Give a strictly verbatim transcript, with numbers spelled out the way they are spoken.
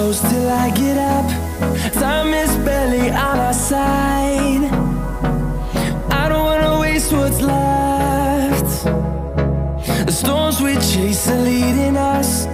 close till I get up. Time is barely on our side. I don't wanna waste what's left. The storms we chase are leading us.